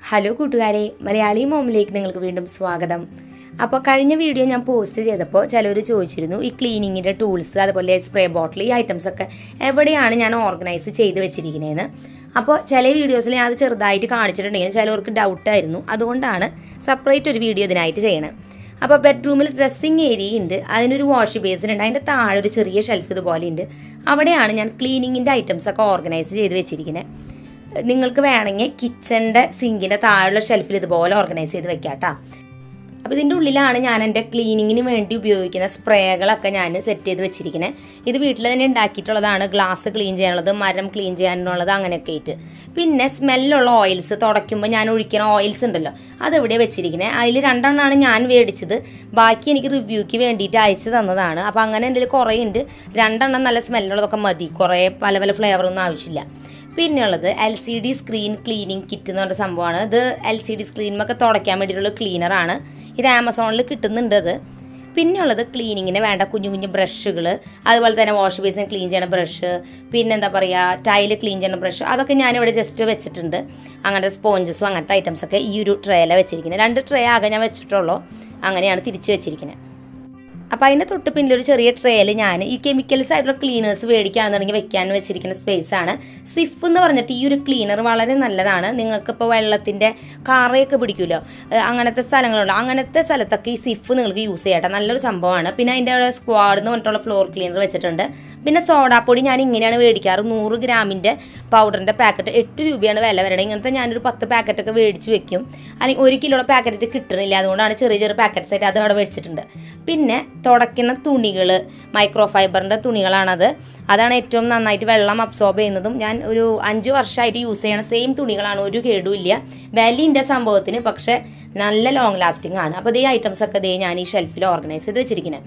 Hello കൂട്ടുകാരെ, മലയാളി മോമിലേക്ക് നിങ്ങൾക്ക് വീണ്ടും സ്വാഗതം. അപ്പോൾ കഴിഞ്ഞ വീഡിയോ ഞാൻ പോസ്റ്റ് ചെയ്തപ്പോൾ ചിലർ ചോദിച്ചിരുന്നു ഈ ക്ലീനിങ്ങിൻ്റെ ടൂൾസ് അതുപോലെ സ്പ്രേ ബോട്ടിൽ ഈ ഐറ്റംസൊക്കെ എവിടെയാണ് ഞാൻ ഓർഗനൈസ് ചെയ്ത് വെച്ചിരിക്കുന്നതെന്ന്. അപ്പോൾ ചില വീഡിയോസിൽ ഞാൻ അത് ചെറുതായിട്ട് കാണിച്ചിട്ടുണ്ടെങ്കിൽ ചിലവർക്ക് ഡൗട്ടായിരുന്നു. അതുകൊണ്ടാണ് സെപ്പറേറ്റ് ഒരു വീഡിയോ ഇതിനായിട്ട് ചെയ്യണത്. അപ്പോൾ ബെഡ്റൂമിൽ ഡ്രസ്സിങ് ഏരിയ ഉണ്ട്, അതിനൊരു വാഷ് ബേസിൻ ഉണ്ട്, അതിൻ്റെ താഴെ ഒരു ചെറിയ ഷെൽഫ് ഇതുപോലെ ഉണ്ട്. അവിടെയാണ് ഞാൻ ക്ലീനിങ്ങിൻ്റെ ഐറ്റംസൊക്കെ ഓർഗനൈസ് ചെയ്ത് വെച്ചിരിക്കുന്നത്. നിങ്ങൾക്ക് വേണമെങ്കിൽ കിച്ചണിൻ്റെ സിങ്കിൻ്റെ താഴെയുള്ള ഷെൽഫിൽ ഇതുപോലെ ഓർഗനൈസ് ചെയ്ത് വെക്കാം കേട്ടോ. അപ്പോൾ ഇതിൻ്റെ ഉള്ളിലാണ് ഞാൻ എൻ്റെ ക്ലീനിങ്ങിന് വേണ്ടി ഉപയോഗിക്കുന്ന സ്പ്രേകളൊക്കെ ഞാൻ സെറ്റ് ചെയ്ത് വെച്ചിരിക്കുന്നത്. ഇത് വീട്ടിൽ തന്നെ ഉണ്ടാക്കിയിട്ടുള്ളതാണ്. ഗ്ലാസ് ക്ലീൻ ചെയ്യാനുള്ളത്, മരം ക്ലീൻ ചെയ്യാനുള്ളത്, അങ്ങനെയൊക്കെ ആയിട്ട്. പിന്നെ സ്മെല്ലുള്ള ഓയിൽസ്, തുടയ്ക്കുമ്പോൾ ഞാൻ ഒഴിക്കുന്ന ഓയിൽസ് ഉണ്ടല്ലോ, അതെവിടെ വെച്ചിരിക്കുന്നത്. അതിൽ 2 എണ്ണമാണ് ഞാൻ മേടിച്ചത്. ബാക്കി എനിക്ക് റിവ്യൂക്ക് വേണ്ടിയിട്ട് അയച്ചു തന്നതാണ്. അപ്പോൾ അങ്ങനെ എൻ്റെ കുറേ ഉണ്ട്. 2 എണ്ണം നല്ല സ്മെല്ലുള്ളതൊക്കെ മതി, കുറേ പല പല ഫ്ലേവറൊന്നും ആവശ്യമില്ല. പിന്നെയുള്ളത് LCD സ്ക്രീൻ ക്ലീനിങ് കിറ്റ് എന്ന് പറഞ്ഞ സംഭവമാണ്. ഇത് LCD സ്ക്രീനിമൊക്കെ തുടയ്ക്കാൻ വേണ്ടിയിട്ടുള്ള ക്ലീനറാണ്. ഇത് ആമസോണിൽ കിട്ടുന്നുണ്ട്. അത് പിന്നെയുള്ളത് ക്ലീനിങ്ങിന് വേണ്ട കുഞ്ഞു കുഞ്ഞു ബ്രഷുകൾ, അതുപോലെ തന്നെ വാഷ് ബേസിൻ ക്ലീൻ ചെയ്യണ ബ്രഷ്, പിന്നെ എന്താ പറയുക ടൈല് ക്ലീൻ ചെയ്യണ ബ്രഷ്, അതൊക്കെ ഞാനിവിടെ ജസ്റ്റ് വെച്ചിട്ടുണ്ട്. അങ്ങനത്തെ സ്പോഞ്ചസും അങ്ങനത്തെ ഐറ്റംസൊക്കെ ഈ ഒരു ട്രേയിലാണ് വെച്ചിരിക്കുന്നത്. 2 ട്രേ ആകെ ഞാൻ വെച്ചിട്ടുള്ളൂ. അങ്ങനെയാണ് തിരിച്ച് വെച്ചിരിക്കുന്നത്. അപ്പോൾ അതിൻ്റെ തൊട്ട് പിന്നിലൊരു ചെറിയ ട്രേയിൽ ഞാൻ ഈ കെമിക്കൽസ് ആയിട്ടുള്ള ക്ലീനേഴ്സ് മേടിക്കുകയാണെന്നുണ്ടെങ്കിൽ വെക്കാൻ വെച്ചിരിക്കുന്ന സ്പേസാണ്. സിഫ് എന്ന് പറഞ്ഞിട്ട് ഈ ഒരു ക്ലീനർ വളരെ നല്ലതാണ്. നിങ്ങൾക്കിപ്പോൾ വെള്ളത്തിൻ്റെ കാറയൊക്കെ പിടിക്കുമല്ലോ, അങ്ങനത്തെ സ്ഥലങ്ങളുണ്ട്, അങ്ങനത്തെ സ്ഥലത്തൊക്കെ ഈ സിഫ് നിങ്ങൾക്ക് യൂസ് ചെയ്യട്ടെ, നല്ലൊരു സംഭവമാണ്. പിന്നെ അതിൻ്റെ അവിടെ സ്ക്വാഡ് എന്ന് പറഞ്ഞിട്ടുള്ള ഫ്ലോർ ക്ലീനർ വെച്ചിട്ടുണ്ട്. പിന്നെ സോഡാപ്പൊടി ഞാൻ ഇങ്ങനെയാണ് മേടിക്കാറ്. 100 ഗ്രാമിൻ്റെ പൗഡറിൻ്റെ പാക്കറ്റ് 8 രൂപയാണ് വില വരണത്. ഇങ്ങനത്തെ ഞാനൊരു 10 പാക്കറ്റൊക്കെ മേടിച്ച് വെക്കും. അല്ലെങ്കിൽ 1 കിലോയുടെ പാക്കറ്റ് കിട്ടണില്ല, അതുകൊണ്ടാണ് ചെറിയ ചെറിയ പാക്കറ്റ്സ് ആയിട്ട് അത് അവിടെ വെച്ചിട്ടുണ്ട്. പിന്നെ തുടയ്ക്കുന്ന തുണികൾ, മൈക്രോ ഫൈബറിൻ്റെ തുണികളാണത്. അതാണ് ഏറ്റവും നന്നായിട്ട് വെള്ളം അബ്സോർബ് ചെയ്യുന്നതും. ഞാൻ ഒരു 5 വർഷമായിട്ട് യൂസ് ചെയ്യണ സെയിം തുണികളാണ്, ഒരു കേടും ഇല്ല. വിലയിൻ്റെ സംഭവത്തിന്, പക്ഷേ നല്ല ലോങ് ലാസ്റ്റിംഗ് ആണ്. അപ്പോൾ ഈ ഐറ്റംസൊക്കെ ഞാൻ ഈ ഷെൽഫിൽ ഓർഗനൈസ് ചെയ്ത് വെച്ചിരിക്കുന്നത്.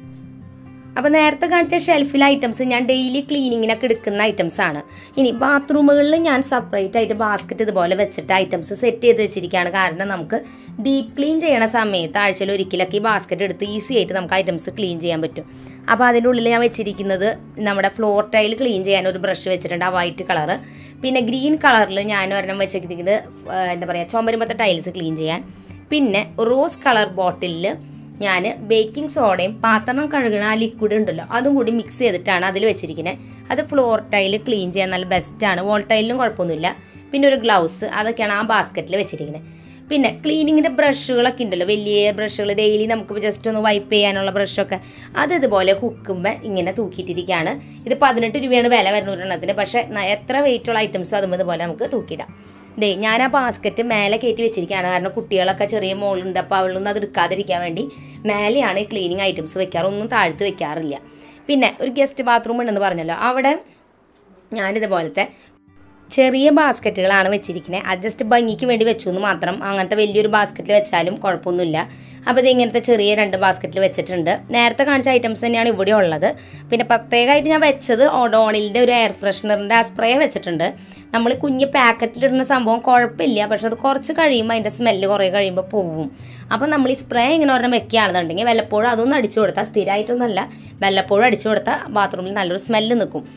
അപ്പോൾ നേരത്തെ കാണിച്ച ഷെൽഫിലെ ഐറ്റംസ് ഞാൻ ഡെയിലി ക്ലീനിങ്ങിനൊക്കെ എടുക്കുന്ന ഐറ്റംസാണ്. ഇനി ബാത്റൂമുകളിൽ ഞാൻ സെപ്പറേറ്റ് ആയിട്ട് ബാസ്ക്കറ്റ് ഇതുപോലെ വെച്ചിട്ട് ഐറ്റംസ് സെറ്റ് ചെയ്ത് വെച്ചിരിക്കുകയാണ്. കാരണം നമുക്ക് ഡീപ്പ് ക്ലീൻ ചെയ്യണ സമയത്ത് ആഴ്ചയിൽ ഒരിക്കലൊക്കെ ഈ ബാസ്ക്കറ്റ് എടുത്ത് ഈസി ആയിട്ട് നമുക്ക് ഐറ്റംസ് ക്ലീൻ ചെയ്യാൻ പറ്റും. അപ്പോൾ അതിൻ്റെ ഉള്ളിൽ ഞാൻ വെച്ചിരിക്കുന്നത് നമ്മുടെ ഫ്ലോർ ടൈൽ ക്ലീൻ ചെയ്യാൻ ഒരു ബ്രഷ് വെച്ചിട്ടുണ്ട്, ആ വൈറ്റ് കളറ്. പിന്നെ ഗ്രീൻ കളറിൽ ഞാൻ ഒരെണ്ണം വെച്ചിരിക്കുന്നത് എന്താ പറയുക ചുമരുമ്പത്തെ ടൈൽസ് ക്ലീൻ ചെയ്യാൻ. പിന്നെ റോസ് കളർ ബോട്ടിലിൽ ഞാൻ ബേക്കിംഗ് സോഡയും പാത്രം കഴുകണ ആ ലിക്വിഡ് ഉണ്ടല്ലോ അതും കൂടി മിക്സ് ചെയ്തിട്ടാണ് അതിൽ വെച്ചിരിക്കുന്നത്. അത് ഫ്ലോർ ടൈൽ ക്ലീൻ ചെയ്യാൻ നല്ല ബെസ്റ്റാണ്. വോൾ ടൈലിലും കുഴപ്പമൊന്നുമില്ല. പിന്നെ ഒരു ഗ്ലൗസ്, അതൊക്കെയാണ് ആ ബാസ്ക്കറ്റിൽ വെച്ചിരിക്കുന്നത്. പിന്നെ ക്ലീനിങ്ങിൻ്റെ ബ്രഷുകളൊക്കെ ഉണ്ടല്ലോ, വലിയ ബ്രഷുകൾ ഡെയിലി നമുക്ക് ജസ്റ്റ് ഒന്ന് വൈപ്പ് ചെയ്യാനുള്ള ബ്രഷൊക്കെ, അത് ഇതുപോലെ ഹുക്കുമ്പോൾ ഇങ്ങനെ തൂക്കിയിട്ടിരിക്കുകയാണ്. ഇത് 18 രൂപയാണ് വില വരുന്ന ഒരെണ്ണത്തിന്. പക്ഷേ എത്ര വെയിറ്റുള്ള ഐറ്റംസും അതും ഇതുപോലെ നമുക്ക് തൂക്കിയിടാം. ഞാൻ ആ ബാസ്ക്കറ്റ് മേലെ കയറ്റി വെച്ചിരിക്കുകയാണ്. കാരണം കുട്ടികളൊക്കെ ചെറിയ മോളുണ്ട്, അപ്പോൾ അവളൊന്നും അത് എടുക്കാതിരിക്കാൻ വേണ്ടി മേലെയാണ് ഈ ക്ലീനിങ് ഐറ്റംസ് വെക്കാറ്, ഒന്നും താഴ്ത്ത് വെക്കാറില്ല. പിന്നെ ഒരു ഗസ്റ്റ് ബാത്റൂം ഉണ്ടെന്ന് പറഞ്ഞല്ലോ, അവിടെ ഞാനിതുപോലത്തെ ചെറിയ ബാസ്ക്കറ്റുകളാണ് വെച്ചിരിക്കുന്നത്. അത് ജസ്റ്റ് ഭംഗിക്ക് വേണ്ടി വെച്ചു എന്ന് മാത്രം. അങ്ങനത്തെ വലിയൊരു ബാസ്ക്കറ്റിൽ വെച്ചാലും കുഴപ്പമൊന്നുമില്ല. അപ്പോൾ ഇത് ഇങ്ങനത്തെ ചെറിയ 2 ബാസ്ക്കറ്റിൽ വെച്ചിട്ടുണ്ട്. നേരത്തെ കാണിച്ച ഐറ്റംസ് തന്നെയാണ് ഇവിടെ ഉള്ളത്. പിന്നെ പ്രത്യേകമായിട്ട് ഞാൻ വെച്ചത് ഓഡോണിലിൻ്റെ ഒരു എയർ ഫ്രഷ്നറിൻ്റെ ആ സ്പ്രേ വെച്ചിട്ടുണ്ട്. നമ്മൾ കുഞ്ഞ് പാക്കറ്റിലിടുന്ന സംഭവം കുഴപ്പമില്ല, പക്ഷെ അത് കുറച്ച് കഴിയുമ്പോൾ അതിൻ്റെ സ്മെല്ല് കുറേ കഴിയുമ്പോൾ പോവും. അപ്പോൾ നമ്മൾ ഈ സ്പ്രേ ഇങ്ങനെ ഒരെണ്ണം വെക്കുകയാണെന്നുണ്ടെങ്കിൽ വല്ലപ്പോഴും അതൊന്നും അടിച്ചു കൊടുത്താൽ, സ്ഥിരമായിട്ടൊന്നല്ല, വല്ലപ്പോഴും അടിച്ചു കൊടുത്താൽ ബാത്റൂമിൽ നല്ലൊരു സ്മെല്ല് നിൽക്കും.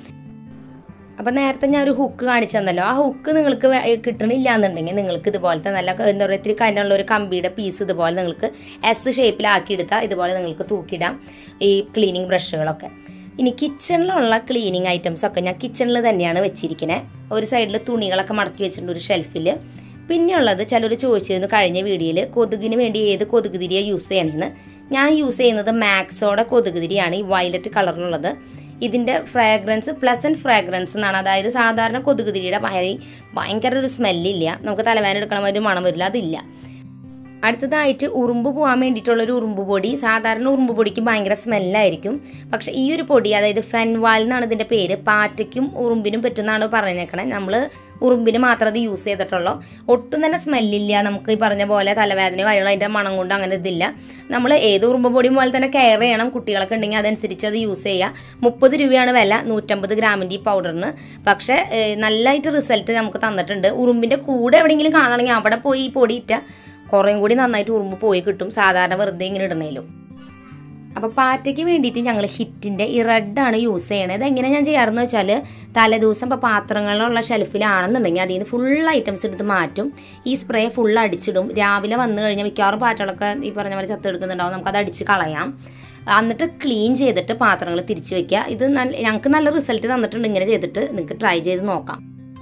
അപ്പോൾ നേരത്തെ ഞാൻ ഒരു ഹുക്ക് കാണിച്ചു തന്നല്ലോ, ആ ഹുക്ക് നിങ്ങൾക്ക് കിട്ടണില്ല എന്നുണ്ടെങ്കിൽ നിങ്ങൾക്ക് ഇതുപോലത്തെ നല്ല എന്താ പറയുക ഇത്തിരി കനുള്ള ഒരു കമ്പിയുടെ പീസ് ഇതുപോലെ നിങ്ങൾക്ക് S ഷേപ്പിലാക്കിയെടുത്താൽ ഇതുപോലെ നിങ്ങൾക്ക് തൂക്കിയിടാം ഈ ക്ലീനിങ് ബ്രഷുകളൊക്കെ. ഇനി കിച്ചണിലുള്ള ക്ലീനിങ് ഐറ്റംസൊക്കെ ഞാൻ കിച്ചണിൽ തന്നെയാണ് വെച്ചിരിക്കുന്നത്. ഒരു സൈഡിൽ തുണികളൊക്കെ മടക്കി വെച്ചിട്ടുണ്ട് ഒരു ഷെൽഫിൽ. പിന്നെയുള്ളത് ചിലർ ചോദിച്ചിരുന്നു കഴിഞ്ഞ വീഡിയോയിൽ കൊതുകിന് വേണ്ടി ഏത് കൊതുക് തിരിയാണ് യൂസ് ചെയ്യണമെന്ന്. ഞാൻ യൂസ് ചെയ്യുന്നത് മാക്സോടെ കൊതുക് തിരിയാണ്, ഈ വയലറ്റ് കളറിലുള്ളത്. ഇതിൻ്റെ ഫ്രാഗ്രൻസ് പ്ലസൻറ്റ് ഫ്രാഗ്രൻസ് എന്നാണ്. അതായത് സാധാരണ കൊതുക് തിരിയുടെ ഭയങ്കര ഒരു സ്മെല്ലില്ല, നമുക്ക് തലവേദന എടുക്കണ ഒരു മണം വരില്ല, അതില്ല. അടുത്തതായിട്ട് ഉറുമ്പ് പോകാൻ വേണ്ടിയിട്ടുള്ളൊരു ഉറുമ്പ് പൊടി. സാധാരണ ഉറുമ്പ് പൊടിക്ക് ഭയങ്കര സ്മെല്ലായിരിക്കും, പക്ഷേ ഈ ഒരു പൊടി, അതായത് ഫെൻവാൽ എന്നാണ് ഇതിൻ്റെ പേര്, പാറ്റയ്ക്കും ഉറുമ്പിനും പറ്റുമെന്നാണ് പറഞ്ഞേക്കണേ. നമ്മൾ ഉറുമ്പിന് മാത്രം അത് യൂസ് ചെയ്തിട്ടുള്ളൂ. ഒട്ടും തന്നെ സ്മെല്ലില്ല. നമുക്ക് ഈ പറഞ്ഞ പോലെ തലവേദന കാര്യങ്ങൾ അതിൻ്റെ മണം കൊണ്ട് അങ്ങനെ ഇതില്ല. നമ്മൾ ഏത് ഉറുമ്പ് പൊടിയും പോലെ തന്നെ കെയർ ചെയ്യണം. കുട്ടികളൊക്കെ ഉണ്ടെങ്കിൽ അതനുസരിച്ച് അത് യൂസ് ചെയ്യുക. 30 രൂപയാണ് വില 150 ഗ്രാമിൻ്റെ ഈ പൗഡറിന്. പക്ഷേ നല്ലതായിട്ട് റിസൾട്ട് നമുക്ക് തന്നിട്ടുണ്ട്. ഉറുമ്പിൻ്റെ കൂടെ എവിടെയെങ്കിലും കാണണമെങ്കിൽ അവിടെ പോയി ഈ പൊടി ഇട്ടാൽ കുറേയും കൂടി നന്നായിട്ട് ഉറുമ്പ് പോയി കിട്ടും, സാധാരണ വെറുതെ ഇങ്ങനെ ഇടണേലും. അപ്പോൾ പാറ്റയ്ക്ക് വേണ്ടിയിട്ട് ഞങ്ങൾ ഹിറ്റിൻ്റെ ഈ റെഡാണ് യൂസ് ചെയ്യണത്. ഇതെങ്ങനെ ഞാൻ ചെയ്യാറെന്ന് വെച്ചാൽ തലേദിവസം ഇപ്പോൾ പാത്രങ്ങളിലുള്ള ഷെൽഫിലാണെന്നുണ്ടെങ്കിൽ അതിൽ നിന്ന് ഫുൾ ഐറ്റംസ് എടുത്ത് മാറ്റും. ഈ സ്പ്രേ ഫുൾ അടിച്ചിടും. രാവിലെ വന്നു കഴിഞ്ഞാൽ മിക്കവാറും പാറ്റകളൊക്കെ ഈ പറഞ്ഞ പോലെ ചത്തെടുക്കുന്നുണ്ടാവും. നമുക്കത് അടിച്ച് കളയാം. എന്നിട്ട് ക്ലീൻ ചെയ്തിട്ട് പാത്രങ്ങൾ തിരിച്ച് വയ്ക്കുക. ഇത് ഞങ്ങൾക്ക് നല്ല റിസൾട്ട് തന്നിട്ടുണ്ട്. ഇങ്ങനെ ചെയ്തിട്ട് നിങ്ങൾക്ക് ട്രൈ ചെയ്ത് നോക്കാം.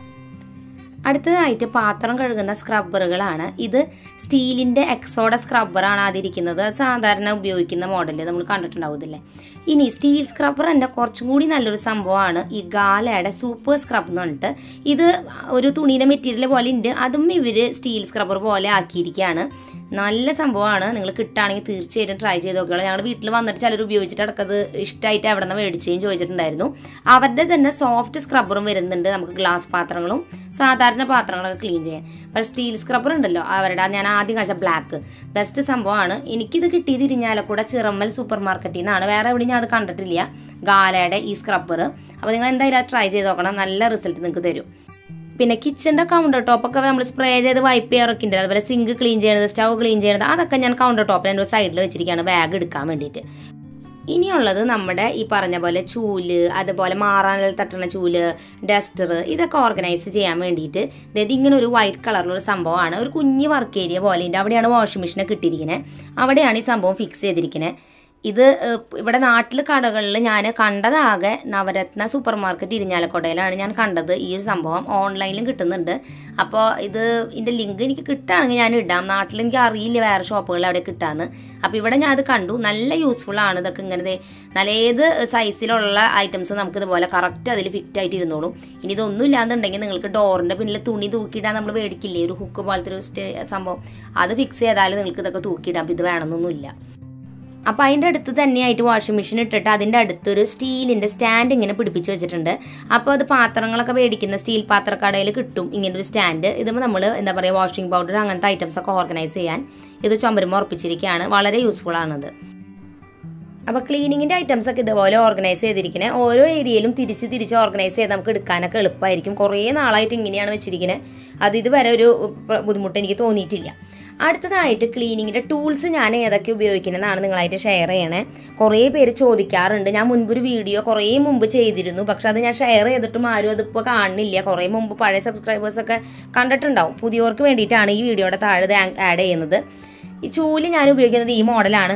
അടുത്തതായിട്ട് പാത്രം കഴുകുന്ന സ്ക്രബ്ബറുകളാണ്. ഇത് സ്റ്റീലിൻ്റെ എക്സോഡ സ്ക്രബ്ബറാണ് അതിരിക്കുന്നത്. അത് സാധാരണ ഉപയോഗിക്കുന്ന മോഡൽ നമ്മൾ കണ്ടിട്ടുണ്ടാവുന്നില്ലേ. ഇനി സ്റ്റീൽ സ്ക്രബ്ബർ എൻ്റെ കുറച്ചും കൂടി നല്ലൊരു സംഭവമാണ് ഈ ഗാലയുടെ സൂപ്പർ സ്ക്രബ് എന്ന് പറഞ്ഞിട്ട്. ഇത് ഒരു തുണിയുടെ മെറ്റീരിയൽ പോലെ ഉണ്ട്. അതും ഇവർ സ്റ്റീൽ സ്ക്രബ്ബർ പോലെ ആക്കിയിരിക്കുകയാണ്. നല്ല സംഭവമാണ്. നിങ്ങൾ കിട്ടുകയാണെങ്കിൽ തീർച്ചയായിട്ടും ട്രൈ ചെയ്ത് നോക്കിയോളൂ. ഞങ്ങളുടെ വീട്ടിൽ വന്നിട്ട് ചിലർ ഉപയോഗിച്ചിട്ട് അടക്കത് ഇഷ്ടമായിട്ട് എവിടെ നിന്ന് മേടിച്ചേയും ചോദിച്ചിട്ടുണ്ടായിരുന്നു. അവരുടെ തന്നെ സോഫ്റ്റ് സ്ക്രബ്ബറും വരുന്നുണ്ട്. നമുക്ക് ഗ്ലാസ് പാത്രങ്ങളും സാധാരണ പാത്രങ്ങളൊക്കെ ക്ലീൻ ചെയ്യാൻ. അപ്പോൾ സ്റ്റീൽ സ്ക്രബ്ബർ ഉണ്ടല്ലോ അവരുടെ, ഞാൻ ആദ്യം കഴിച്ച ബ്ലാക്ക് ബെസ്റ്റ് സംഭവമാണ്. എനിക്കിത് കിട്ടിയത് ഇരിഞ്ഞാലക്കുട ചിറമ്മൽ സൂപ്പർ മാർക്കറ്റിൽ നിന്നാണ്. വേറെ എവിടെയും ഞാൻ അത് കണ്ടിട്ടില്ല ഗാലയുടെ ഈ സ്ക്രബ്ബർ. അപ്പോൾ നിങ്ങൾ എന്തായാലും അത് ട്രൈ ചെയ്ത് നോക്കണം. നല്ല റിസൾട്ട് നിങ്ങൾക്ക് തരും. പിന്നെ കിച്ചൻ്റെ കൗണ്ടർ ടോപ്പൊക്കെ നമ്മൾ സ്പ്രേ ചെയ്ത് വൈപ്പ് ചെയ്യാറൊക്കെ ഉണ്ട്. അതുപോലെ സിങ്ക് ക്ലീൻ ചെയ്യണത്, സ്റ്റൗ ക്ലീൻ ചെയ്യണത്, അതൊക്കെ ഞാൻ കൗണ്ടർ ടോപ്പിൽ എൻ്റെ സൈഡിൽ വെച്ചിരിക്കുകയാണ് ബാഗ് എടുക്കാൻ വേണ്ടിയിട്ട്. ഇനിയുള്ളത് നമ്മുടെ ഈ പറഞ്ഞ പോലെ ചൂല്, അതുപോലെ മാറാനിൽ തട്ടുന്ന ചൂല്, ഡസ്റ്റർ, ഇതൊക്കെ ഓർഗനൈസ് ചെയ്യാൻ വേണ്ടിയിട്ട് അതായത് ഇങ്ങനെ ഒരു വൈറ്റ് കളറിലുള്ള സംഭവമാണ്. ഒരു കുഞ്ഞ് വർക്ക് ഏരിയ പോലെ ഉണ്ട്. അവിടെയാണ് വാഷിംഗ് മെഷീനൊക്കെ ഇട്ടിരിക്കുന്നത്. അവിടെയാണ് ഈ സംഭവം ഫിക്സ് ചെയ്തിരിക്കുന്നത്. ഇത് ഇവിടെ നാട്ടിൽ കടകളിൽ ഞാൻ കണ്ടതാകെ നവരത്ന സൂപ്പർ മാർക്കറ്റ് ഇരിഞ്ഞാലക്കുടയിലാണ് ഞാൻ കണ്ടത്. ഈ ഒരു സംഭവം ഓൺലൈനിലും കിട്ടുന്നുണ്ട്. അപ്പോൾ ഇതിൻ്റെ ലിങ്ക് എനിക്ക് കിട്ടുകയാണെങ്കിൽ ഞാൻ ഇടാം. നാട്ടിൽ എനിക്ക് അറിയില്ല വേറെ ഷോപ്പുകളിൽ അവിടെ കിട്ടാമെന്ന്. അപ്പോൾ ഇവിടെ ഞാൻ അത് കണ്ടു. നല്ല യൂസ്ഫുൾ ആണ്. ഇതൊക്കെ ഇങ്ങനെ നല്ല ഏത് സൈസിലുള്ള ഐറ്റംസ് നമുക്ക് ഇതുപോലെ കറക്റ്റ് അതിൽ ഫിറ്റ് ആയിട്ട് ഇരുന്നോളും. ഇനി ഇതൊന്നും ഇല്ലാന്നുണ്ടെങ്കിൽ നിങ്ങൾക്ക് ഡോറിൻ്റെ പിന്നിൽ തുണി തൂക്കിയിടാൻ നമ്മൾ മേടിക്കില്ലേ, ഒരു ഹുക്ക് പോലത്തെ ഒരു സംഭവം, അത് ഫിക്സ് ചെയ്താൽ നിങ്ങൾക്ക് ഇതൊക്കെ തൂക്കിയിടാം. അപ്പോൾ ഇത് വേണമെന്നൊന്നുമില്ല. അപ്പോൾ അതിൻ്റെ അടുത്ത് തന്നെയായിട്ട് വാഷിംഗ് മെഷീൻ ഇട്ടിട്ട് അതിൻ്റെ അടുത്തൊരു സ്റ്റീലിൻ്റെ സ്റ്റാൻഡ് ഇങ്ങനെ പിടിപ്പിച്ച് വെച്ചിട്ടുണ്ട്. അപ്പോൾ അത് പാത്രങ്ങളൊക്കെ മേടിക്കുന്ന സ്റ്റീൽ പാത്രക്കടയിൽ കിട്ടും ഇങ്ങനൊരു സ്റ്റാൻഡ്. ഇതുമ്പോൾ നമ്മൾ എന്താ പറയുക വാഷിംഗ് പൗഡർ അങ്ങനത്തെ ഐറ്റംസൊക്കെ ഓർഗനൈസ് ചെയ്യാൻ ഇത് ചുമരുമ്പോൾ ഉറപ്പിച്ചിരിക്കുകയാണ്. വളരെ യൂസ്ഫുൾ ആണത്. അപ്പോൾ ക്ലീനിങ്ങിൻ്റെ ഐറ്റംസൊക്കെ ഇതുപോലെ ഓർഗനൈസ് ചെയ്തിരിക്കുന്നത്. ഓരോ ഏരിയയിലും തിരിച്ച് ഓർഗനൈസ് ചെയ്ത് നമുക്ക് എടുക്കാനൊക്കെ എളുപ്പമായിരിക്കും. കുറേ നാളായിട്ട് ഇങ്ങനെയാണ് വെച്ചിരിക്കുന്നത്. അത് ഇതുവരെ ഒരു ബുദ്ധിമുട്ട് എനിക്ക് തോന്നിയിട്ടില്ല. അടുത്തതായിട്ട് ക്ലീനിങ്ങിൻ്റെ ടൂൾസ് ഞാൻ ഏതൊക്കെ ഉപയോഗിക്കുന്നതെന്നാണ് നിങ്ങളായിട്ട് ഷെയർ ചെയ്യണേ. കുറേ പേര് ചോദിക്കാറുണ്ട്. ഞാൻ മുൻപൊരു വീഡിയോ കുറേ മുമ്പ് ചെയ്തിരുന്നു. പക്ഷെ അത് ഞാൻ ഷെയർ ചെയ്തിട്ടും ആരും അതിപ്പോൾ കാണുന്നില്ല. കുറേ മുമ്പ് പഴയ സബ്സ്ക്രൈബേഴ്സൊക്കെ കണ്ടിട്ടുണ്ടാവും. പുതിയവർക്ക് വേണ്ടിയിട്ടാണ് ഈ വീഡിയോയുടെ താഴെ ആഡ് ചെയ്യുന്നത്. ഈ ചൂല് ഞാൻ ഉപയോഗിക്കുന്നത് ഈ മോഡലാണ്.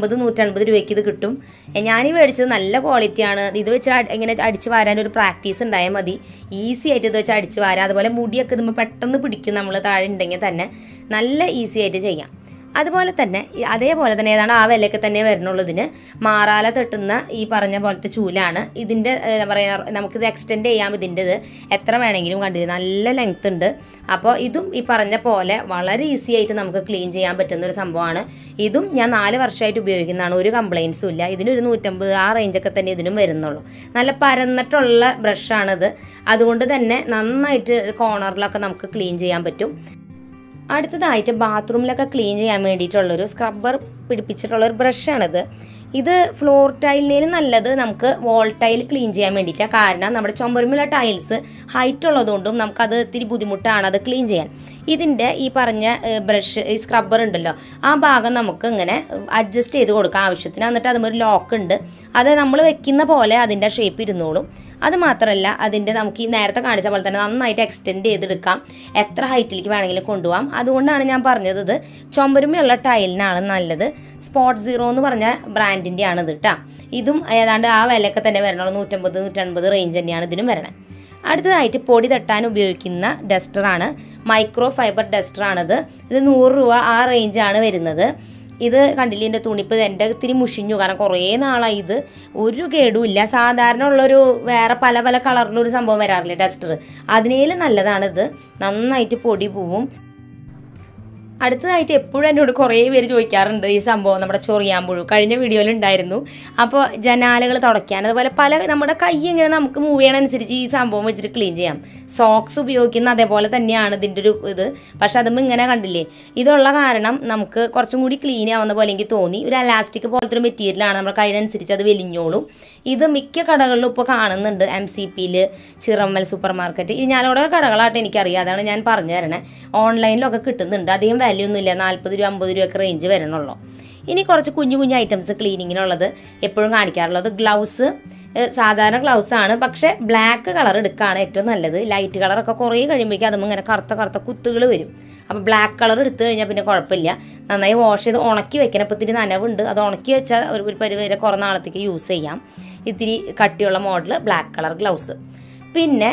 150 രൂപയ്ക്ക് ഇത് കിട്ടും. ഞാനീ മേടിച്ചത് നല്ല ക്വാളിറ്റിയാണ്. ഇത് വെച്ച് ഇങ്ങനെ അടിച്ച് വാരാനൊരു പ്രാക്ടീസ് ഉണ്ടായാൽ മതി. ഈസി ആയിട്ട് ഇത് വെച്ച് അടിച്ച് വാരാം. അതുപോലെ മുടിയൊക്കെ ഇതുമ്പോൾ പെട്ടെന്ന് പിടിക്കും. നമ്മൾ താഴെ ഉണ്ടെങ്കിൽ തന്നെ നല്ല ഈസി ആയിട്ട് ചെയ്യാം. അതുപോലെ തന്നെ അതേപോലെ തന്നെ ഏതാണ് ആ വിലയൊക്കെ തന്നെ വരുന്നുള്ളൂ. ഇതിന് മാറാല തട്ടുന്ന ഈ പറഞ്ഞ പോലത്തെ ചൂലാണ്. ഇതിൻ്റെ എന്താ പറയുക, നമുക്കിത് എക്സ്റ്റെൻഡ് ചെയ്യാം. ഇതിൻ്റെത് എത്ര വേണമെങ്കിലും കണ്ടില്ല, നല്ല ലെങ്ത് ഉണ്ട്. അപ്പോൾ ഇതും ഈ പറഞ്ഞ പോലെ വളരെ ഈസി ആയിട്ട് നമുക്ക് ക്ലീൻ ചെയ്യാൻ പറ്റുന്ന ഒരു സംഭവമാണ്. ഇതും ഞാൻ 4 വർഷമായിട്ട് ഉപയോഗിക്കുന്നതാണ്. ഒരു കംപ്ലയിൻസും ഇല്ല. ഇതിനൊരു 150 ആ റേഞ്ചൊക്കെ തന്നെ ഇതിനും വരുന്നുള്ളൂ. നല്ല പരന്നിട്ടുള്ള ബ്രഷാണിത്. അതുകൊണ്ട് തന്നെ നന്നായിട്ട് കോർണറിലൊക്കെ നമുക്ക് ക്ലീൻ ചെയ്യാൻ പറ്റും. അടുത്തതായിട്ട് ബാത്റൂമിലൊക്കെ ക്ലീൻ ചെയ്യാൻ വേണ്ടിയിട്ടുള്ളൊരു സ്ക്രബ്ബർ പിടിപ്പിച്ചിട്ടുള്ളൊരു ബ്രഷാണിത്. ഇത് ഫ്ലോർ ടൈലിനേലും നല്ലത് നമുക്ക് വോൾ ടൈൽ ക്ലീൻ ചെയ്യാൻ വേണ്ടിയിട്ടാണ്. കാരണം നമ്മുടെ ചുമരുമുള്ള ടൈൽസ് ഹൈറ്റ് ഉള്ളതുകൊണ്ടും നമുക്കത് ഇത്തിരി ബുദ്ധിമുട്ടാണ് അത് ക്ലീൻ ചെയ്യാൻ. ഇതിൻ്റെ ഈ പറഞ്ഞ ബ്രഷ്, ഈ സ്ക്രബ്ബർ ഉണ്ടല്ലോ, ആ ഭാഗം നമുക്ക് ഇങ്ങനെ അഡ്ജസ്റ്റ് ചെയ്ത് കൊടുക്കാം ആവശ്യത്തിന്. എന്നിട്ട് അതുമൊരു ലോക്ക് ഉണ്ട്. അത് നമ്മൾ വെക്കുന്ന പോലെ അതിൻ്റെ ഷേപ്പ് ഇരുന്നോളും. അത് മാത്രമല്ല അതിൻ്റെ നമുക്ക് ഈ നേരത്തെ കാണിച്ച പോലെ തന്നെ നന്നായിട്ട് എക്സ്റ്റെൻഡ് ചെയ്തെടുക്കാം. എത്ര ഹൈറ്റിലേക്ക് വേണമെങ്കിലും കൊണ്ടുപോകാം. അതുകൊണ്ടാണ് ഞാൻ പറഞ്ഞത് ഇത് ചുമരുമയുള്ള ടൈലിനാണ് നല്ലത്. സ്പോട്ട് 0 എന്ന് പറഞ്ഞ ബ്രാൻഡിൻ്റെ ആണിത് കേട്ടോ. ഇതും ഏതാണ്ട് ആ വിലയൊക്കെ തന്നെ വരണുള്ളൂ. 150 റേഞ്ച് തന്നെയാണ് ഇതിനും വരണത്. അടുത്തതായിട്ട് പൊടി തട്ടാൻ ഉപയോഗിക്കുന്ന ഡസ്റ്ററാണ്. Micro fibre ഡസ്റ്ററാണിത്. ഇത് 100 രൂപ ആ റേഞ്ചാണ് വരുന്നത്. ഇത് കണ്ടില്ലേ, എൻ്റെ തുണിപ്പ് എൻ്റെ ഇത്തിരി മുഷിഞ്ഞു. കാരണം കുറേ നാളായി. ഇത് ഒരു കേടുമില്ല. സാധാരണ ഉള്ളൊരു വേറെ പല പല കളറിലൊരു സംഭവം വരാറില്ലേ ഡസ്റ്റർ, അതിനേലും നല്ലതാണിത്. നന്നായിട്ട് പൊടി പോവും. അടുത്തതായിട്ട് എപ്പോഴും എന്നോട് കുറേ പേര് ചോദിക്കാറുണ്ട് ഈ സംഭവം, നമ്മുടെ ചൊറിയാമ്പുഴു കഴിഞ്ഞ വീഡിയോയിൽ ഉണ്ടായിരുന്നു. അപ്പോൾ ജനാലകൾ തുടയ്ക്കാൻ, അതുപോലെ പല നമ്മുടെ കൈ ഇങ്ങനെ നമുക്ക് മൂവ് ചെയ്യണനുസരിച്ച് ഈ സംഭവം വെച്ചിട്ട് ക്ലീൻ ചെയ്യാം. സോക്സ് ഉപയോഗിക്കുന്ന അതേപോലെ തന്നെയാണ് ഇതിൻ്റെ ഒരു ഇത്. പക്ഷെ അതുമ്പോൾ ഇങ്ങനെ കണ്ടില്ലേ, ഇതുള്ള കാരണം നമുക്ക് കുറച്ചും കൂടി ക്ലീൻ ആവുന്ന പോലെ എനിക്ക് തോന്നി. ഒരു അലാസ്റ്റിക് പോലത്തെ ഒരു മെറ്റീരിയലാണ്. നമ്മുടെ കയ്യിനനുസരിച്ച് അത് വലിഞ്ഞോളും. ഇത് മിക്ക കടകളിലും ഇപ്പോൾ കാണുന്നുണ്ട്. MCPയിൽ, ചിറമ്മൽ സൂപ്പർ മാർക്കറ്റ്, ഇരിഞ്ഞാലക്കുട കടകളായിട്ട് എനിക്കറിയാം. അതാണ് ഞാൻ പറഞ്ഞു തരണേ. ഓൺലൈനിലൊക്കെ കിട്ടുന്നുണ്ട്. അധികം വാല്യൂ ഒന്നുമില്ല. 40 രൂപ 50 രൂപയൊക്കെ റേഞ്ച് വരണുള്ളൂ. ഇനി കുറച്ച് കുഞ്ഞു കുഞ്ഞു ഐറ്റംസ് ക്ലീനിങ്ങിനുള്ളത് എപ്പോഴും കാണിക്കാറുള്ളത് ഗ്ലൗസ്. സാധാരണ ഗ്ലൗസ് ആണ്, പക്ഷേ ബ്ലാക്ക് കളർ എടുക്കുകയാണ് ഏറ്റവും നല്ലത്. ലൈറ്റ് കളറൊക്കെ കുറേ കഴിയുമ്പോഴേക്കും അതും ഇങ്ങനെ കറുത്ത കുത്തുകൾ വരും. അപ്പോൾ ബ്ലാക്ക് കളർ എടുത്തു കഴിഞ്ഞാൽ പിന്നെ കുഴപ്പമില്ല. നന്നായി വാഷ് ചെയ്ത് ഉണക്കി വെക്കണം. ഇപ്പോൾ ഇത്തിരി നനവുണ്ട്, അത് ഉണക്കി വെച്ചാൽ ഒരു പരിധി വരെ കുറേ നാളത്തേക്ക് യൂസ് ചെയ്യാം. ഇത്തിരി കട്ടിയുള്ള മോഡൽ ബ്ലാക്ക് കളർ ഗ്ലൗസ്. പിന്നെ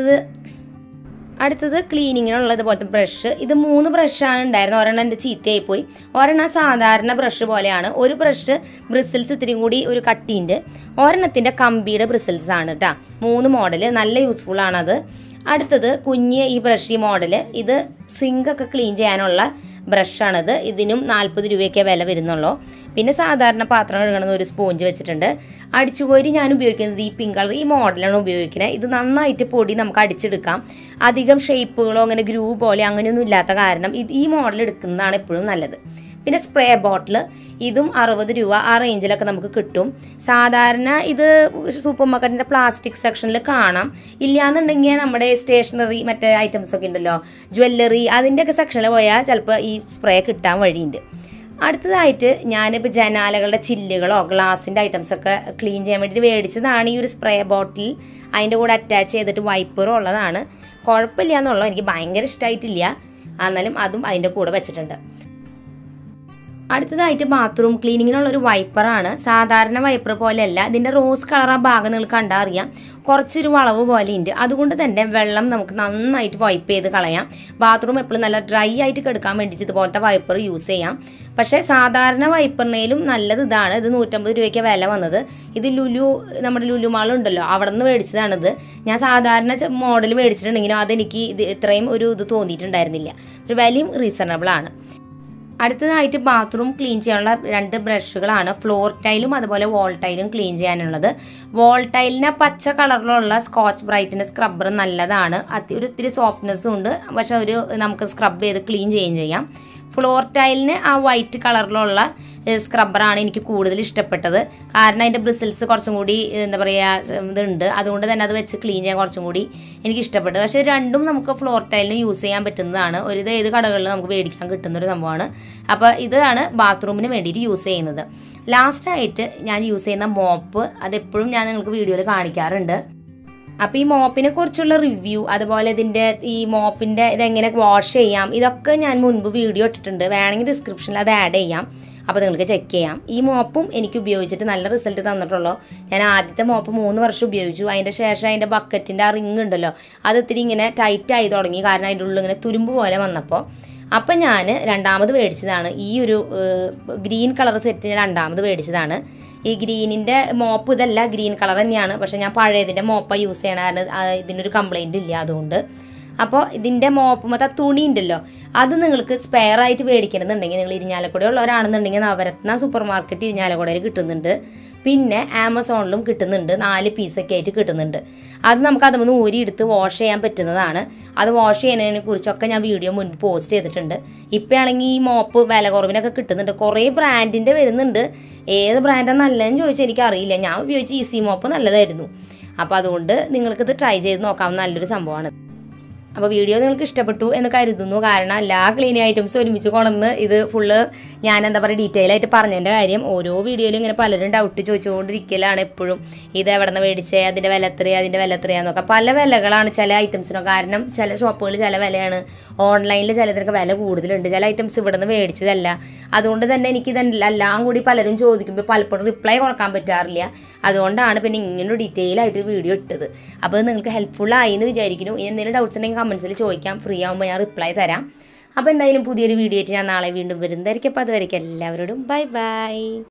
അടുത്തത് ക്ലീനിങ്ങിനുള്ളത് പോലത്തെ ബ്രഷ്. ഇത് 3 ബ്രഷാണ് ഉണ്ടായിരുന്നത്. ഒരെണ്ണം എൻ്റെ ചീത്തയായിപ്പോയി. ഒരെണ്ണം സാധാരണ ബ്രഷ് പോലെയാണ്. ഒരു ബ്രഷ് ബ്രിസിൽസ് ഇത്തിരി കൂടി ഒരു കട്ടിയുണ്ട്. ഒരെണ്ണത്തിൻ്റെ കമ്പിയുടെ ബ്രിസിൽസ് ആണ് കേട്ടോ. 3 മോഡൽ നല്ല യൂസ്ഫുൾ ആണത്. അടുത്തത് കുഞ്ഞ് ഈ ബ്രഷ്, ഈ മോഡൽ. ഇത് സിങ്കൊക്കെ ക്ലീൻ ചെയ്യാനുള്ള ബ്രഷാണിത്. ഇതിനും 40 രൂപയൊക്കെ വില വരുന്നുള്ളൂ. പിന്നെ സാധാരണ പാത്രം കഴുകണമെന്ന് ഒരു സ്പോഞ്ച് വെച്ചിട്ടുണ്ട്. അടിച്ചുകോരി ഞാൻ ഉപയോഗിക്കുന്നത് ഈ പിങ്ക് കളർ, ഈ മോഡലാണ് ഉപയോഗിക്കുന്നത്. ഇത് നന്നായിട്ട് പൊടി നമുക്ക് അടിച്ചെടുക്കാം. അധികം ഷേപ്പുകളോ അങ്ങനെ ഗ്രൂ പോലെ അങ്ങനെയൊന്നും ഇല്ലാത്ത കാരണം ഈ മോഡൽ എടുക്കുന്നതാണ് എപ്പോഴും നല്ലത്. പിന്നെ സ്പ്രേ ബോട്ടിൽ, ഇതും 60 രൂപ ആ റേഞ്ചിലൊക്കെ നമുക്ക് കിട്ടും. സാധാരണ ഇത് സൂപ്പർ മാർക്കറ്റിൻ്റെ പ്ലാസ്റ്റിക് സെക്ഷനിൽ കാണാം. ഇല്ലയെന്നുണ്ടെങ്കിൽ നമ്മുടെ സ്റ്റേഷനറി മറ്റേ ഐറ്റംസൊക്കെ ഉണ്ടല്ലോ, ജ്വല്ലറി, അതിൻ്റെയൊക്കെ സെക്ഷനിൽ പോയാൽ ചിലപ്പോൾ ഈ സ്പ്രേ കിട്ടാൻ വഴിയുണ്ട്. അടുത്തതായിട്ട് ഞാനിപ്പോൾ ജനാലകളുടെ ചില്ലുകളോ ഗ്ലാസിൻ്റെ ഐറ്റംസൊക്കെ ക്ലീൻ ചെയ്യാൻ വേണ്ടിയിട്ട് മേടിച്ചതാണ് ഈ ഒരു സ്പ്രേ ബോട്ടിൽ. അതിൻ്റെ കൂടെ അറ്റാച്ച് ചെയ്തിട്ട് വൈപ്പറും ഉള്ളതാണ്. കുഴപ്പമില്ല എന്നുള്ളൂ, എനിക്ക് ഭയങ്കര ഇഷ്ടമായിട്ടില്ല. എന്നാലും അതും അതിൻ്റെ കൂടെ വെച്ചിട്ടുണ്ട്. അടുത്തതായിട്ട് ബാത്റൂം ക്ലീനിങ്ങിനുള്ളൊരു വൈപ്പറാണ്. സാധാരണ വൈപ്പർ പോലെയല്ല. ഇതിൻ്റെ റോസ് കളർ ആ ഭാഗം നിങ്ങൾക്ക് കണ്ടാൽ അറിയാം, കുറച്ചൊരു വളവ് പോലെയുണ്ട്. അതുകൊണ്ട് തന്നെ വെള്ളം നമുക്ക് നന്നായിട്ട് വൈപ്പ് ചെയ്ത് കളയാം. ബാത്റൂം എപ്പോഴും നല്ല ഡ്രൈ ആയിട്ട് കിടക്കാൻ വേണ്ടിയിട്ട് ഇതുപോലത്തെ വൈപ്പർ യൂസ് ചെയ്യാം. പക്ഷേ സാധാരണ വൈപ്പറിനേലും നല്ലത് ഇതാണ്. ഇത് 150 രൂപയ്ക്ക് വില വന്നത്. ഇത് നമ്മുടെ ലുലു മാളുണ്ടല്ലോ, അവിടെ നിന്ന് മേടിച്ചതാണിത്. ഞാൻ സാധാരണ മോഡൽ മേടിച്ചിട്ടുണ്ടെങ്കിലും അതെനിക്ക് ഇത്രയും ഇത് തോന്നിയിട്ടുണ്ടായിരുന്നില്ല. ഒരു വിലയും റീസണബിൾ ആണ്. അടുത്തതായിട്ട് ബാത്റൂം ക്ലീൻ ചെയ്യാനുള്ള 2 ബ്രഷുകളാണ്. ഫ്ലോർ ടൈലും അതുപോലെ വോൾ ടൈലും ക്ലീൻ ചെയ്യാനുള്ളത്. വോൾ ടൈലിന് പച്ച കളറിലുള്ള സ്കോച്ച് ബ്രൈറ്റിൻ്റെ സ്ക്രബ്ബർ നല്ലതാണ്. ഒത്തിരി സോഫ്റ്റ്നെസ്സും ഉണ്ട്, പക്ഷെ നമുക്ക് സ്ക്രബ് ചെയ്ത് ക്ലീൻ ചെയ്യുകയും ചെയ്യാം. ഫ്ലോർ ടൈലിന് ആ വൈറ്റ് കളറിലുള്ള സ്ക്രബ്ബറാണ് എനിക്ക് കൂടുതൽ ഇഷ്ടപ്പെട്ടത്. കാരണം അതിൻ്റെ ബ്രിസിൽസ് കുറച്ചും കൂടി എന്താ പറയുക ഇതുണ്ട്. അതുകൊണ്ട് തന്നെ അത് വെച്ച് ക്ലീൻ ചെയ്യാൻ കുറച്ചും കൂടി എനിക്ക് ഇഷ്ടപ്പെട്ടു. പക്ഷേ രണ്ടും നമുക്ക് ഫ്ലോർ ടൈലിന് യൂസ് ചെയ്യാൻ പറ്റുന്നതാണ്. ഏത് കടകളിൽ നമുക്ക് മേടിക്കാൻ കിട്ടുന്നൊരു സംഭവമാണ്. അപ്പോൾ ഇതാണ് ബാത്റൂമിന് വേണ്ടിയിട്ട് യൂസ് ചെയ്യുന്നത്. ലാസ്റ്റായിട്ട് ഞാൻ യൂസ് ചെയ്യുന്ന മോപ്പ്, അതെപ്പോഴും ഞാൻ നിങ്ങൾക്ക് വീഡിയോയിൽ കാണിക്കാറുണ്ട്. അപ്പോൾ ഈ മോപ്പിനെ കുറിച്ചുള്ള റിവ്യൂ, അതുപോലെ ഇതിൻ്റെ ഈ മോപ്പിൻ്റെ ഇതെങ്ങനെ വാഷ് ചെയ്യാം, ഇതൊക്കെ ഞാൻ മുൻപ് വീഡിയോ ഇട്ടിട്ടുണ്ട്. വേണമെങ്കിൽ ഡിസ്ക്രിപ്ഷനിൽ അത് ആഡ് ചെയ്യാം, അപ്പോൾ നിങ്ങൾക്ക് ചെക്ക് ചെയ്യാം. ഈ മോപ്പും എനിക്ക് ഉപയോഗിച്ചിട്ട് നല്ല റിസൾട്ട് തന്നിട്ടുള്ളൂ. ഞാൻ ആദ്യത്തെ മോപ്പ് 3 വർഷം ഉപയോഗിച്ചു. അതിൻ്റെ ശേഷം അതിൻ്റെ ബക്കറ്റിൻ്റെ ആ റിങ് ഉണ്ടല്ലോ, അത് ഇത്തിരി ഇങ്ങനെ ടൈറ്റ് ആയി തുടങ്ങി. കാരണം അതിൻ്റെ ഉള്ളിൽ ഇങ്ങനെ തുരുമ്പ് പോലെ വന്നപ്പോൾ. അപ്പം ഞാൻ രണ്ടാമത് മേടിച്ചതാണ് ഈ ഒരു ഗ്രീൻ കളർ സെറ്റ്. ഞാൻ രണ്ടാമത് മേടിച്ചതാണ്. ഈ ഗ്രീനിൻ്റെ മോപ്പ് ഇതല്ല, ഗ്രീൻ കളർ തന്നെയാണ്. പക്ഷേ ഞാൻ പഴയതിൻ്റെ മോപ്പാണ് യൂസ് ചെയ്യണം, കാരണം ഇതിനൊരു കംപ്ലൈൻറ്റ് ഇല്ല അതുകൊണ്ട്. അപ്പോൾ ഇതിൻ്റെ മോപ്പ് മൊത്തം തുണി ഉണ്ടല്ലോ, അത് നിങ്ങൾക്ക് സ്പെയർ ആയിട്ട് മേടിക്കണമെന്നുണ്ടെങ്കിൽ നിങ്ങൾ ഇരിഞ്ഞാലക്കുട ഉള്ളവരാണെന്നുണ്ടെങ്കിൽ നവരത്ന സൂപ്പർ മാർക്കറ്റ് ഇരിഞ്ഞാലക്കുടയിൽ കിട്ടുന്നുണ്ട്. പിന്നെ ആമസോണിലും കിട്ടുന്നുണ്ട്. 4 പീസൊക്കെ ആയിട്ട് കിട്ടുന്നുണ്ട്. അത് നമുക്ക് അതിൽ നിന്ന് ഊരിയെടുത്ത് വാഷ് ചെയ്യാൻ പറ്റുന്നതാണ്. അത് വാഷ് ചെയ്യുന്നതിനെ കുറിച്ചൊക്കെ ഞാൻ വീഡിയോ മുൻപ് പോസ്റ്റ് ചെയ്തിട്ടുണ്ട്. ഇപ്പോൾ ആണെങ്കിൽ ഈ മോപ്പ് വില കുറവിനൊക്കെ കിട്ടുന്നുണ്ട്. കുറേ ബ്രാൻഡിൻ്റെ വരുന്നുണ്ട്. ഏത് ബ്രാൻഡാണ് നല്ലതെന്ന് ചോദിച്ചാൽ എനിക്കറിയില്ല. ഞാൻ ഉപയോഗിച്ച ഈസി മോപ്പ് നല്ലതായിരുന്നു. അപ്പോൾ അതുകൊണ്ട് നിങ്ങൾക്കിത് ട്രൈ ചെയ്ത് നോക്കാവുന്ന നല്ലൊരു സംഭവമാണ്. അപ്പോൾ വീഡിയോ നിങ്ങൾക്ക് ഇഷ്ടപ്പെട്ടു എന്ന് കരുതുന്നു. കാരണം എല്ലാ ക്ലീനിങ് ഐറ്റംസും ഒരുമിച്ച് കൊണ്ടുവന്ന് ഇത് ഫുള്ള് ഞാൻ എന്താ പറയുക ഡീറ്റെയിൽ ആയിട്ട് പറഞ്ഞതിൻ്റെ കാര്യം ഓരോ വീഡിയോയിലും ഇങ്ങനെ പലരും ഡൗട്ട് ചോദിച്ചുകൊണ്ടിരിക്കലാണ് എപ്പോഴും. ഇത് എവിടെ നിന്ന് മേടിച്ചേ, അതിൻ്റെ വില എത്രയാന്നൊക്കെ. പല വിലകളാണ് ചില ഐറ്റംസിനോ. കാരണം ചില ഷോപ്പുകളിൽ ചില വിലയാണ്, ഓൺലൈനിൽ ചിലതിനൊക്കെ വില കൂടുതലുണ്ട്. ചില ഐറ്റംസ് ഇവിടെ നിന്ന് മേടിച്ചതല്ല. അതുകൊണ്ട് തന്നെ എനിക്കിതെല്ലാം കൂടി പലരും ചോദിക്കുമ്പോൾ പലപ്പോഴും റിപ്ലൈ കൊടുക്കാൻ പറ്റാറില്ല. അതുകൊണ്ടാണ് പിന്നെ ഇങ്ങനൊരു ഡീറ്റെയിൽ ആയിട്ട് വീഡിയോ ഇട്ടത്. അപ്പോൾ നിങ്ങൾക്ക് ഹെൽപ്ഫുള്ളായി എന്ന് വിചാരിക്കുന്നു. ഇനി എന്തെങ്കിലും ഡൗട്ട്സ് ഉണ്ടെങ്കിൽ കമൻസിൽ ചോദിക്കാം, ഫ്രീ ആകുമ്പോൾ ഞാൻ റിപ്ലൈ തരാം. അപ്പോൾ എന്തായാലും പുതിയൊരു വീഡിയോ ആയിട്ട് ഞാൻ നാളെ വീണ്ടും വരുന്നതായിരിക്കും. അപ്പോൾ അതുവരെയ്ക്കും എല്ലാവരോടും ബൈ ബൈ.